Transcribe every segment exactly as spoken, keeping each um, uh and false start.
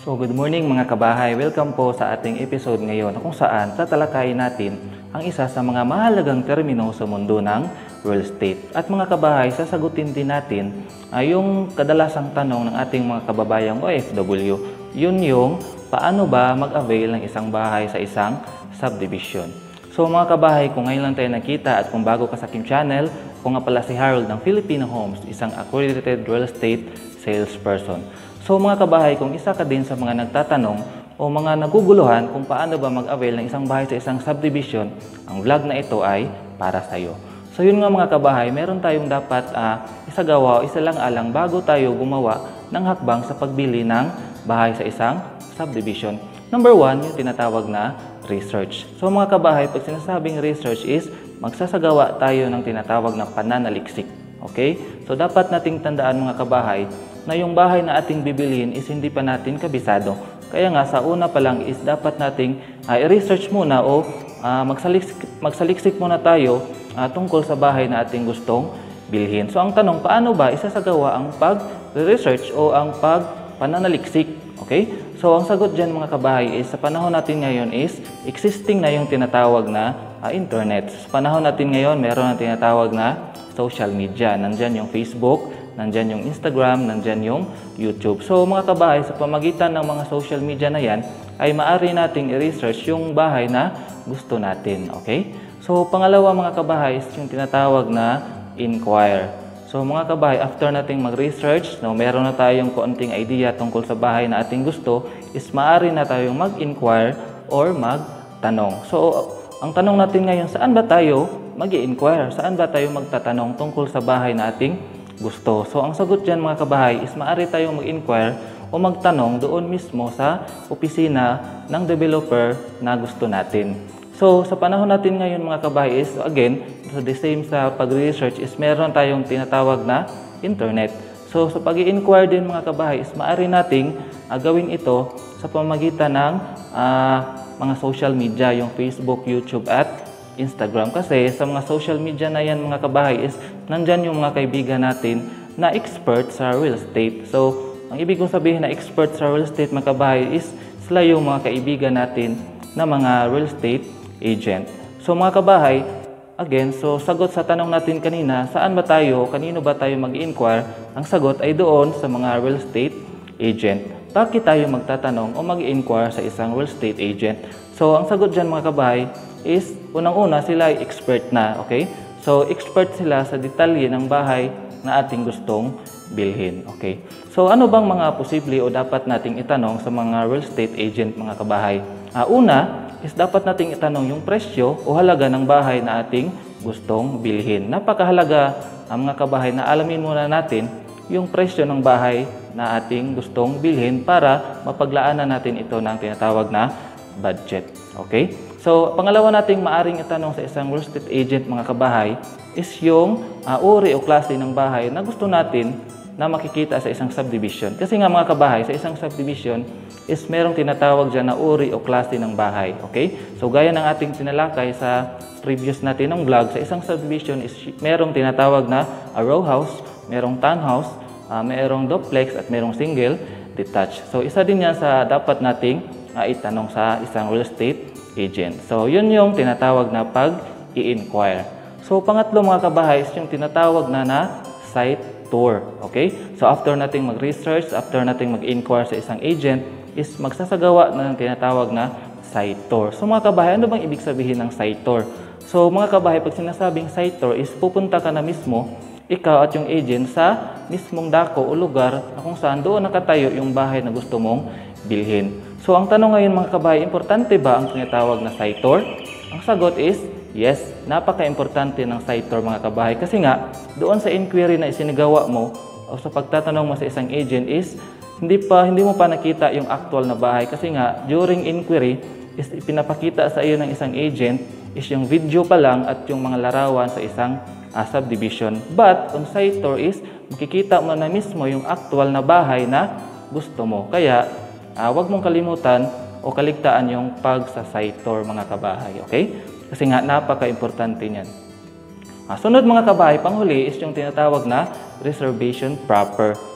So good morning mga kabahay, welcome po sa ating episode ngayon kung saan tatalakayin natin ang isa sa mga mahalagang termino sa mundo ng real estate. At mga kabahay, sasagutin din natin ay yung kadalasang tanong ng ating mga kababayang O F W. Yun yung paano ba mag-avail ng isang bahay sa isang subdivision. So mga kabahay, kung ngayon lang tayo nakita at kung bago ka sa aking channel, kung nga pala si Harold ng Filipino Homes, isang accredited real estate salesperson. So mga kabahay, kung isa ka din sa mga nagtatanong o mga naguguluhan kung paano ba mag-avail ng isang bahay sa isang subdivision, ang vlog na ito ay para sa iyo. So yun nga mga kabahay, meron tayong dapat uh, isagawa o isalang-alang bago tayo gumawa ng hakbang sa pagbili ng bahay sa isang subdivision. Number one, yung tinatawag na research. So mga kabahay, pag sinasabing research is magsasagawa tayo ng tinatawag na pananaliksik. Okay? So dapat nating tandaan mga kabahay na yung bahay na ating bibilihin is hindi pa natin kabisado. Kaya nga sa una pa lang is dapat nating uh, i-research muna o uh, magsaliksik, magsaliksik muna tayo uh, tungkol sa bahay na ating gustong bilhin. So ang tanong, paano ba isasagawa ang pag-research o ang pag-pananaliksik? Okay? So ang sagot dyan mga kabahay is sa panahon natin ngayon is existing na yung tinatawag na uh, internet. Sa panahon natin ngayon meron na tinatawag na social media. Nandyan yung Facebook, nandyan yung Instagram, nandyan yung YouTube. So mga kabahay, sa pamagitan ng mga social media na yan, ay maaari nating i-research yung bahay na gusto natin. Okay? So pangalawa mga kabahay is yung tinatawag na inquire. So mga kabahay, after nating mag-research, no, meron na tayong konting idea tungkol sa bahay na ating gusto, is maaari na tayong mag-inquire or magtanong. So ang tanong natin ngayon, saan ba tayo mag-i-inquire? Saan ba tayo magtatanong tungkol sa bahay na ating gusto? So ang sagot dyan mga kabahay is maaari tayong mag-inquire o magtanong doon mismo sa opisina ng developer na gusto natin. So sa panahon natin ngayon mga kabahay is, again, so the same sa pag-research is meron tayong tinatawag na internet. So sa pag-i-inquire din mga kabahay is maaari nating uh, gawin ito sa pamamagitan ng uh, mga social media, yung Facebook, YouTube at Instagram. Kasi sa mga social media na yan mga kabahay is nandyan yung mga kaibigan natin na expert sa real estate. So ang ibig kong sabihin na expert sa real estate mga kabahay is sila yung mga kaibigan natin na mga real estate agent. So mga kabahay, again, so sagot sa tanong natin kanina, saan ba tayo, kanino ba tayo mag-inquire? Ang sagot ay doon sa mga real estate agent. Bakit tayo magtatanong o mag-inquire sa isang real estate agent? So ang sagot dyan mga kabahay is unang-una sila ay expert na, okay? So expert sila sa detalye ng bahay na ating gustong bilhin, okay? So ano bang mga posible o dapat nating itanong sa mga real estate agent mga kabahay? Uh, una is dapat nating itanong yung presyo o halaga ng bahay na ating gustong bilhin. Napakahalaga ang mga kabahay na alamin muna natin yung presyo ng bahay na ating gustong bilhin para mapaglaanan natin ito ng tinatawag na budget. Okay? So, pangalawa nating maaring itanong sa isang real estate agent mga kabahay is yung uh, uri o klase ng bahay na gusto natin na makikita sa isang subdivision. Kasi nga mga kabahay, sa isang subdivision is merong tinatawag dyan na uri o klase ng bahay. Okay? So, gaya ng ating tinalakay sa previous natin ng vlog, sa isang subdivision is merong tinatawag na a row house, merong townhouse, uh, merong duplex at merong single detached. So isa din yan sa dapat nating uh, itanong sa isang real estate agent. So yun yung tinatawag na pag-i-inquire. So pangatlo mga kabahay is yung tinatawag na na site tour. Okay? So after nating mag-research, after nating mag-inquire sa isang agent, is magsasagawa na ng tinatawag na site tour. So mga kabahay, ano bang ibig sabihin ng site tour? So mga kabahay, pag sinasabing site tour is pupunta ka na mismo ikaw at yung agent sa mismong dako o lugar na kung saan doon nakatayo yung bahay na gusto mong bilhin. So ang tanong ngayon mga kabahay, importante ba ang tinatawag na site tour? Ang sagot is yes, napaka-importante ng site tour mga kabahay. Kasi nga, doon sa inquiry na isinagawa mo o sa pagtatanong mo sa isang agent is hindi pa hindi mo pa nakita yung actual na bahay. Kasi nga, during inquiry is pinapakita sa iyo ng isang agent is yung video pa lang at yung mga larawan sa isang Uh, subdivision. But on site tour is makikita mo na mismo yung actual na bahay na gusto mo. Kaya uh, wag mong kalimutan o kaligtaan yung pag sa site tour mga kabahay. Okay? Kasi nga napaka-importante niyan. Uh, sunod mga kabahay, panghuli is yung tinatawag na reservation proper.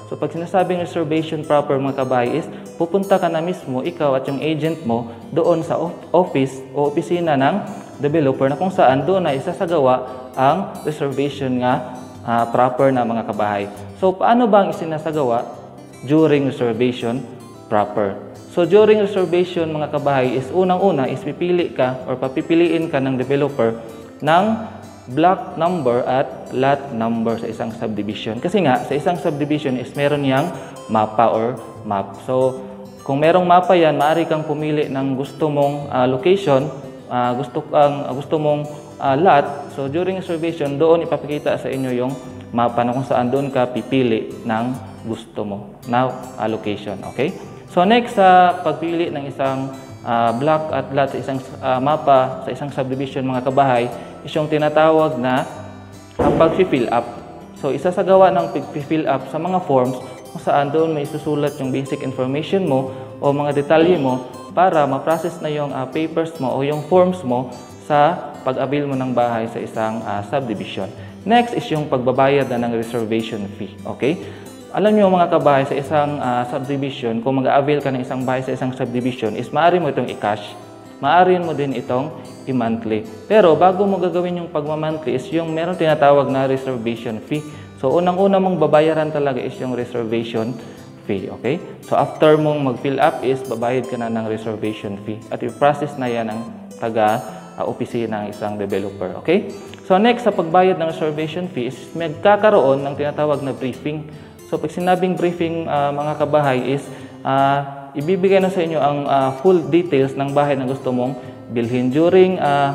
So pag sinasabing reservation proper mga kabahay is pupunta ka na mismo, ikaw at yung agent mo doon sa office o opisina ng developer na kung saan doon na isasagawa ang reservation nga uh, proper na mga kabahay. So paano ba ang isinasagawa during reservation proper? So during reservation mga kabahay is unang-una is pipili ka or papipiliin ka ng developer ng block number at lot number sa isang subdivision. Kasi nga, sa isang subdivision is meron yang mapa or map. So, kung merong mapa yan, maaari kang pumili ng gusto mong uh, location, uh, gusto, uh, gusto mong uh, lot. So, during reservation, doon ipapakita sa inyo yung mapa na kung saan doon ka pipili ng gusto mo na uh, location. Okay? So, next sa uh, pagpili ng isang uh, block at lot sa isang uh, mapa sa isang subdivision mga kabahay, is yung tinatawag na uh, pag-fill up. So, isasagawa ng pag-fill up sa mga forms kung saan doon may isusulat yung basic information mo o mga detalye mo para ma-process na yung uh, papers mo o yung forms mo sa pag-avail mo ng bahay sa isang uh, subdivision. Next is yung pagbabayad na ng reservation fee. Okay? Alam niyo mga kabahay, sa isang uh, subdivision, kung mag-avail ka ng isang bahay sa isang subdivision, is maaari mo itong i-cash. Maaari mo din itong i-monthly. Pero bago mo gagawin yung pagma-monthly is yung meron tinatawag na reservation fee. So unang-una mong babayaran talaga is yung reservation fee. Okay? So after mong mag-fill up is babayad ka na ng reservation fee. At i-process na yan ng taga-opisina ng isang developer. Okay? So next sa pagbayad ng reservation fee is magkakaroon ng tinatawag na briefing. So pag sinabing briefing uh, mga kabahay is uh, ibibigay na sa inyo ang uh, full details ng bahay na gusto mong bilhin. During uh,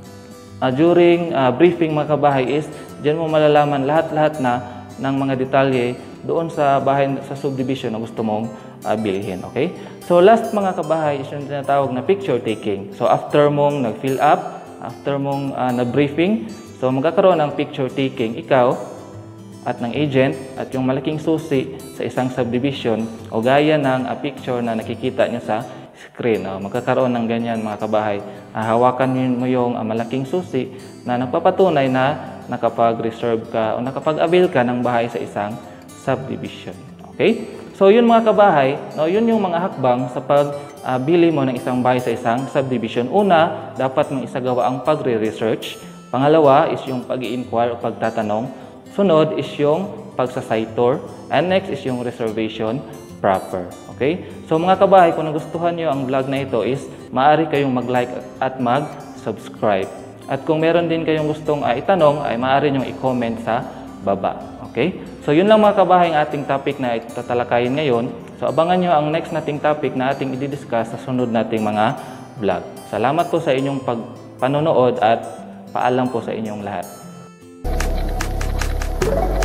uh, during uh, briefing mga kabahay is diyan mo malalaman lahat-lahat na ng mga detalye doon sa bahay sa subdivision na gusto mong uh, bilhin. Okay? So last mga kabahay is yung tinatawag na picture taking. So after mong nag-fill up, after mong uh, na-briefing, so magkakaroon ng picture taking ikaw at ng agent at yung malaking susi sa isang subdivision o gaya ng uh, picture na nakikita nyo sa screen. Uh, magkakaroon ng ganyan mga kabahay. Uh, hawakan mo yung uh, malaking susi na nagpapatunay na nakapag-reserve ka o nakapag-avail ka ng bahay sa isang subdivision. Okay? So yun mga kabahay, no, yun yung mga hakbang sa pagbili uh, mo ng isang bahay sa isang subdivision. Una, dapat mong isagawa ang pagre-research. Pangalawa is yung pag-i-inquire o pagtatanong. Sunod is yung pagsa-site tour. And next is yung reservation proper. Okay? So mga kabahay, kung nagustuhan nyo ang vlog na ito is maaari kayong mag-like at mag-subscribe. At kung meron din kayong gustong uh, itanong ay maaari nyong i-comment sa baba. Okay? So yun lang mga kabahay ang ating topic na itatalakayin ngayon. So abangan nyo ang next nating topic na ating i-discuss sa sunod nating mga vlog. Salamat po sa inyong pagpanonood at paalam po sa inyong lahat.